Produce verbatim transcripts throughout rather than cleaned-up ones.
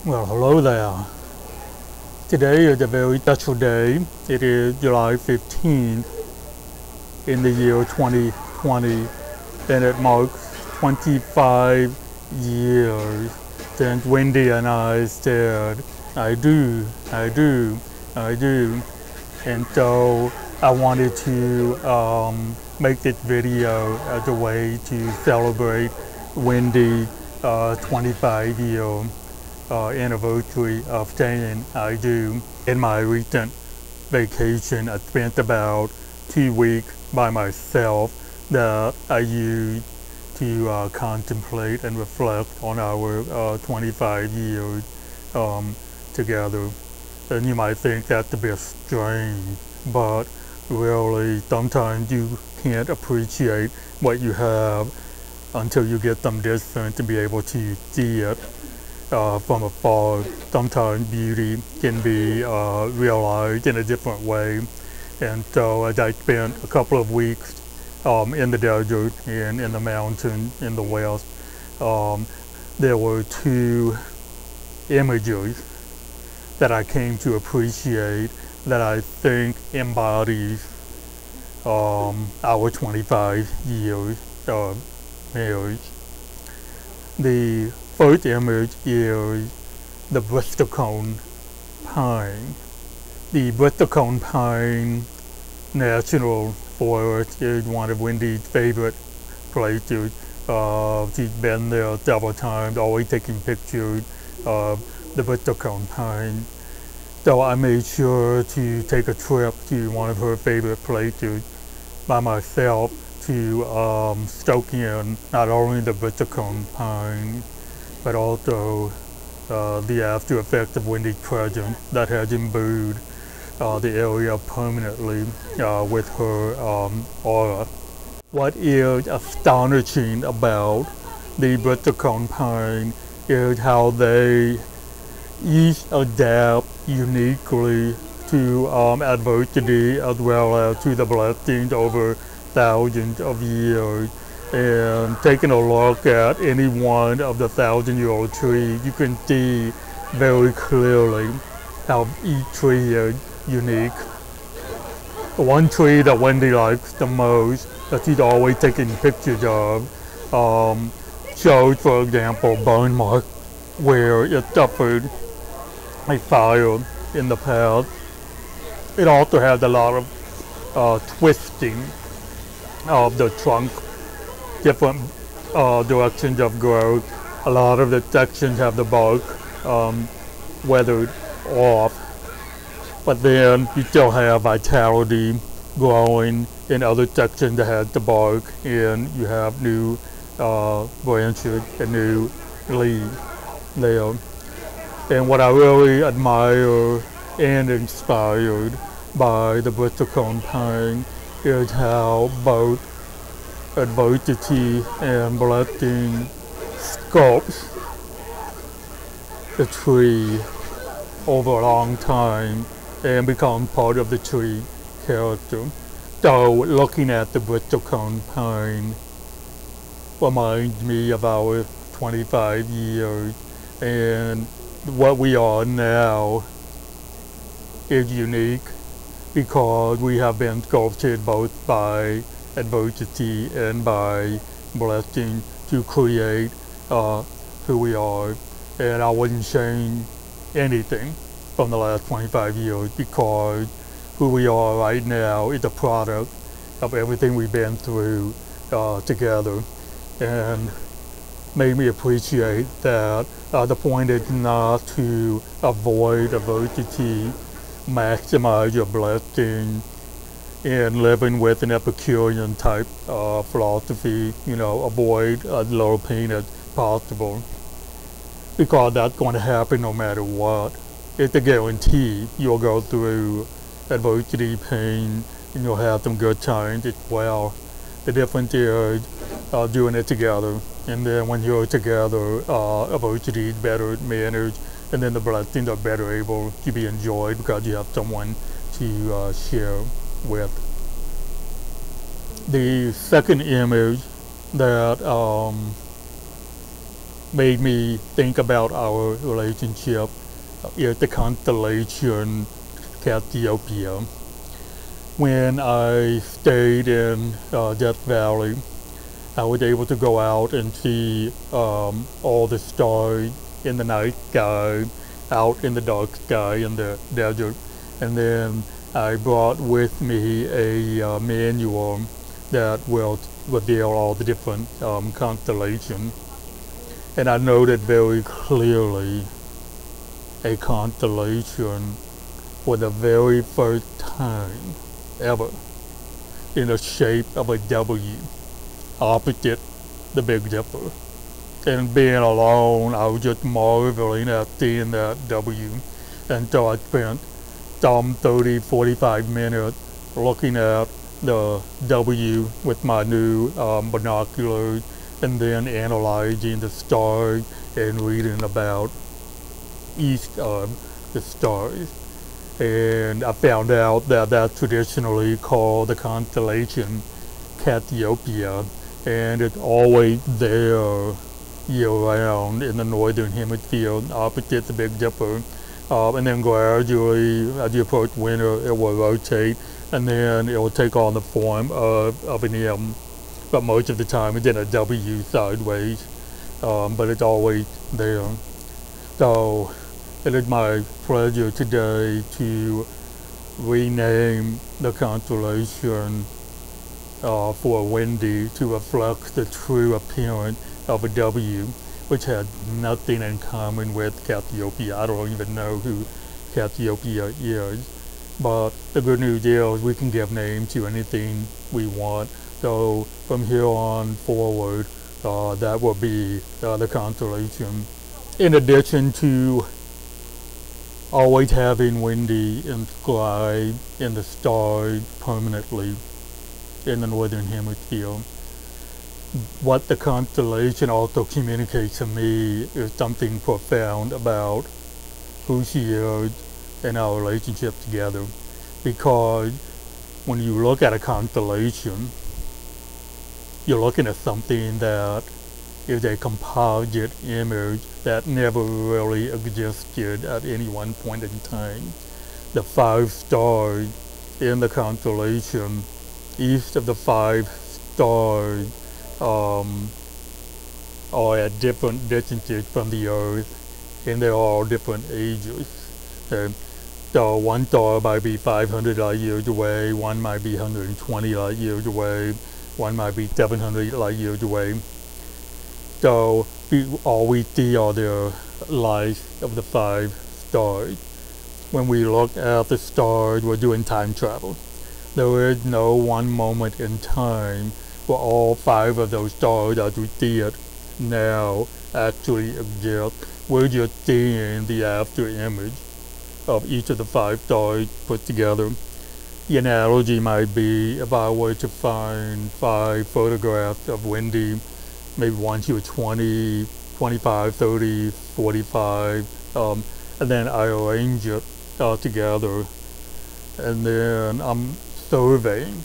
Well, hello there. Today is a very special day. It is July fifteenth in the year twenty twenty, and it marks twenty-five years since Wendy and I said, I do, I do, I do. And so I wanted to um, make this video as a way to celebrate Wendy's uh, twenty-five year Uh, anniversary of saying I do. In my recent vacation, I spent about two weeks by myself that I used to uh, contemplate and reflect on our uh, twenty-five years um, together. And you might think that's a bit strange, but really sometimes you can't appreciate what you have until you get some distance to be able to see it Uh, from afar. Sometimes beauty can be uh, realized in a different way. And so as I spent a couple of weeks um, in the desert and in the mountains in the west, um, there were two images that I came to appreciate that I think embodies um, our twenty-five years of marriage. The first image is the Bristlecone Pine. The Bristlecone Pine National Forest is one of Wendy's favorite places. Uh, she's been there several times, always taking pictures of the Bristlecone Pine. So I made sure to take a trip to one of her favorite places by myself to um, soak in not only the Bristlecone Pine, but also uh, the after effects of Wendy's presence that has imbued uh, the area permanently uh, with her um, aura. What is astonishing about the Bristlecone Pine is how they each adapt uniquely to um, adversity as well as to the blessings over thousands of years. And taking a look at any one of the thousand-year-old trees, you can see very clearly how each tree is unique. The one tree that Wendy likes the most, that she's always taking pictures of, um, shows, for example, burn marks where it suffered a fire in the past. It also has a lot of uh, twisting of the trunk, different uh, directions of growth. A lot of the sections have the bark um, weathered off, but then you still have vitality growing in other sections that has the bark, and you have new uh, branches and new leaves there. And what I really admire and inspired by the Bristlecone Pine is how both adversity and blessing sculpts the tree over a long time and become part of the tree character. So looking at the Bristlecone Pine reminds me of our twenty-five years, and what we are now is unique because we have been sculpted both by adversity and by blessing to create uh, who we are. And I wouldn't change anything from the last twenty-five years because who we are right now is a product of everything we've been through uh, together, and made me appreciate that uh, the point is not to avoid adversity, maximize your blessing, and living with an Epicurean type uh, philosophy, you know, avoid as little pain as possible, because that's going to happen no matter what. It's a guarantee you'll go through adversity, pain, and you'll have some good times as well. The difference is uh, doing it together, and then when you're together, uh, adversity is better managed, and then the blessings are better able to be enjoyed because you have someone to uh, share with. The second image that um, made me think about our relationship is the constellation Cassiopeia. When I stayed in uh, Death Valley, I was able to go out and see um, all the stars in the night sky, out in the dark sky in the desert. And then I brought with me a uh, manual that will reveal all the different um, constellations. And I noted very clearly a constellation for the very first time ever in the shape of a W opposite the Big Dipper. And being alone, I was just marveling at seeing that W. And so I spent some thirty, forty-five minutes looking at the W with my new um, binoculars, and then analyzing the stars and reading about each of the stars. And I found out that that's traditionally called the constellation Cassiopeia, and it's always there year-round in the northern hemisphere opposite the Big Dipper. Uh, and then gradually, as you approach winter, it will rotate, and then it will take on the form of, of an M. But most of the time it's in a W sideways, um, but it's always there. So it is my pleasure today to rename the constellation uh, for Wendy to reflect the true appearance of a W, which has nothing in common with Cassiopeia. I don't even know who Cassiopeia is. But the good news is we can give names to anything we want. So from here on forward, uh, that will be uh, the constellation. In addition to always having Wendy inscribed in the stars permanently in the northern hemisphere, what the constellation also communicates to me is something profound about who she is and our relationship together. Because when you look at a constellation, you're looking at something that is a composite image that never really existed at any one point in time. The five stars in the constellation, each of the five stars um, are at different distances from the Earth, and they're all different ages. Okay? So one star might be five hundred light years away, one might be one hundred twenty light years away, one might be seven hundred light years away. So we, all we see are the lights of the five stars. When we look at the stars, we're doing time travel. There is no one moment in time where all five of those stars as we see it now actually exist. We're just seeing the after image of each of the five stars put together. The analogy might be if I were to find five photographs of Wendy, maybe one she was twenty, twenty-five, thirty, forty-five, um, and then I arrange it uh, together, and then I'm surveying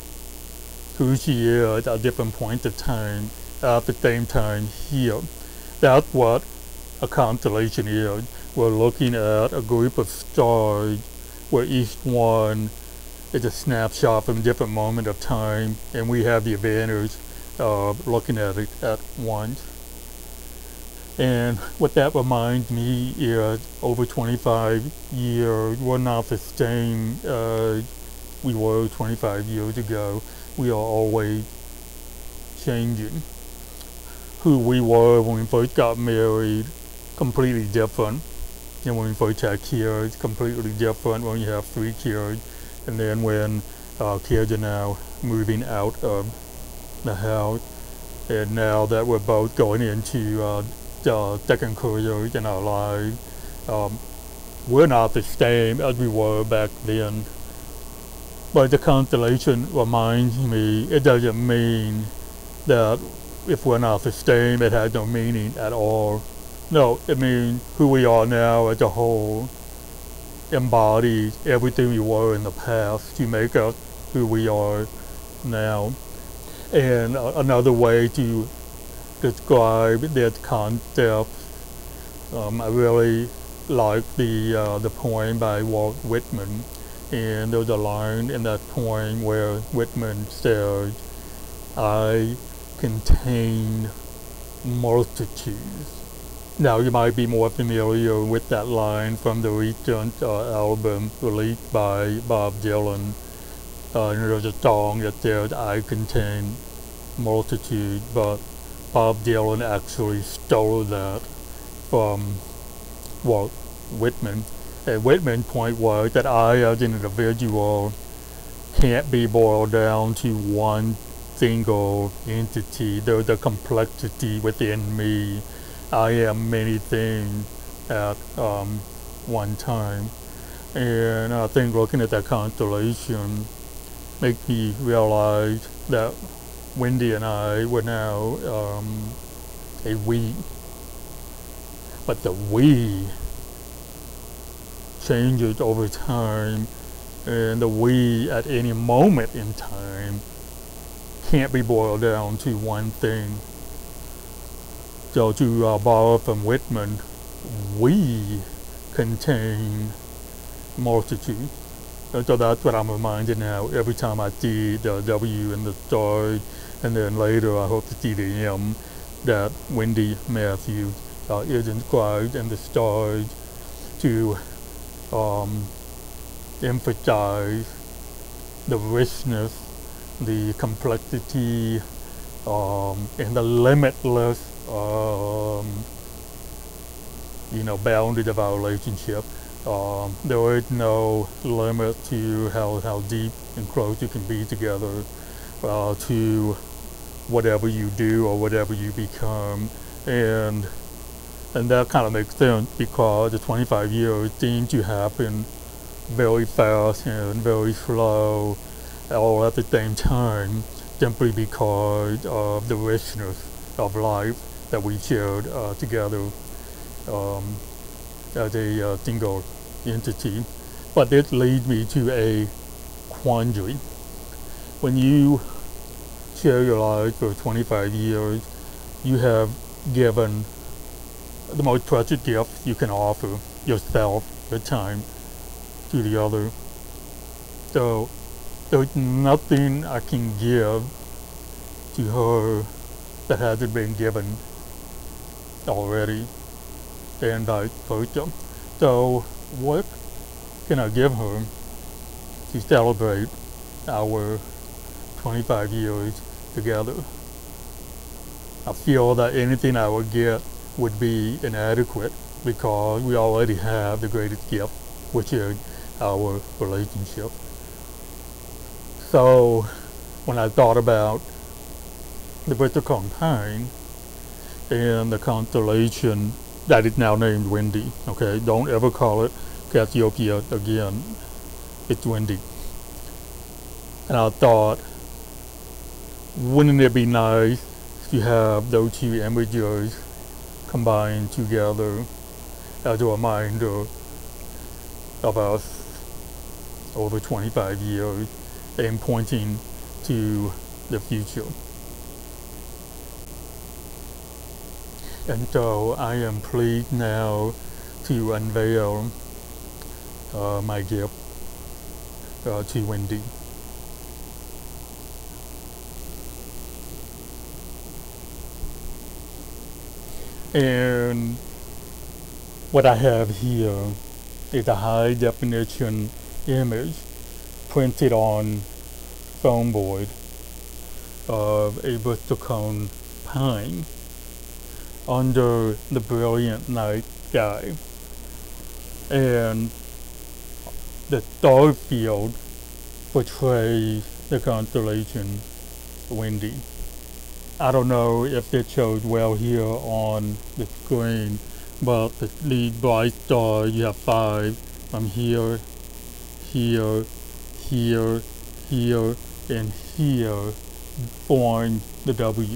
who she is at different points of time at the same time here. That's what a constellation is. We're looking at a group of stars where each one is a snapshot from a different moment of time, and we have the advantage of looking at it at once. And what that reminds me is over twenty-five years, we're not the same as we were twenty-five years ago. We are always changing. Who we were when we first got married, completely different. And when we first had kids, completely different when you have three kids. And then when our kids are now moving out of the house, and now that we're both going into uh, uh, second careers in our lives, um, we're not the same as we were back then. But the constellation reminds me, it doesn't mean that if we're not the same, it has no meaning at all. No, it means who we are now as a whole embodies everything we were in the past to make us who we are now. And uh, another way to describe that concept. Um, I really like the uh, the poem by Walt Whitman, and there's a line in that poem where Whitman says, "I contain multitudes." Now you might be more familiar with that line from the recent uh, album released by Bob Dylan. Uh, and there's a song that says, "I contain multitude," but Bob Dylan actually stole that from Walt Whitman. And Whitman's point was that I, as an individual, can't be boiled down to one single entity. There's a complexity within me. I am many things at um, one time. And I think looking at that constellation makes me realize that Wendy and I were now um, a we. But the we changes over time, and the we at any moment in time can't be boiled down to one thing. So to uh, borrow from Whitman, we contain multitude. And so that's what I'm reminded now every time I see the W in the stars, and then later I hope to see the M, that Wendy Mathews uh, is inscribed in the stars to um, emphasize the richness, the complexity, um, and the limitless Um, you know, boundary of our relationship. Um, there is no limit to how, how deep and close you can be together, uh, to whatever you do or whatever you become. And and that kind of makes sense because the twenty-five years seem to happen very fast and very slow all at the same time, simply because of the richness of life that we shared uh, together um, as a uh, single entity. But this leads me to a quandary. When you share your life for twenty-five years, you have given the most precious gift you can offer, yourself, your time, to the other. So there's nothing I can give to her that hasn't been given already, and vice versa. So what can I give her to celebrate our twenty-five years together? I feel that anything I would get would be inadequate because we already have the greatest gift, which is our relationship. So when I thought about the Bristlecone Pine and the constellation that is now named Wendy, okay, don't ever call it Cassiopeia again, it's Wendy. And I thought, wouldn't it be nice to have those two images combined together as a reminder of us over twenty-five years and pointing to the future. And so I am pleased now to unveil uh, my gift uh, to Wendy. And what I have here is a high definition image printed on foam board of a Bristlecone pine under the brilliant night sky. And the star field portrays the constellation Wendy. I don't know if it shows well here on the screen, but the lead bright star, you have five from here, here, here, here, and here form the W.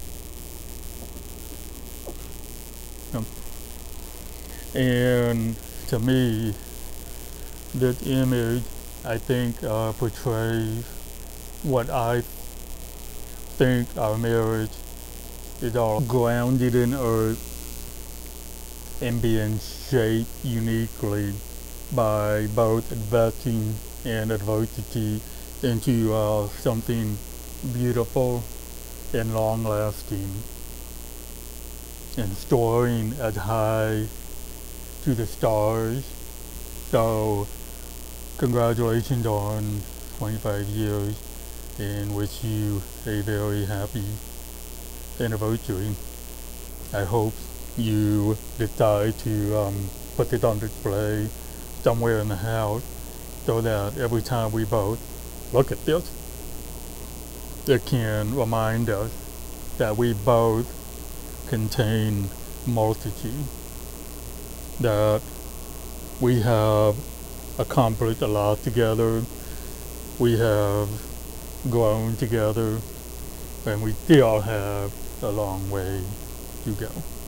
And to me, this image, I think, uh, portrays what I think our marriage is all grounded in earth and being shaped uniquely by both investing and adversity into uh, something beautiful and long-lasting, and soaring as high to the stars. So congratulations on twenty-five years, and wish you a very happy anniversary. I hope you decide to um, put it on display somewhere in the house, so that every time we both look at this, it can remind us that we both contain multitude, that we have accomplished a lot together, we have grown together, and we still have a long way to go.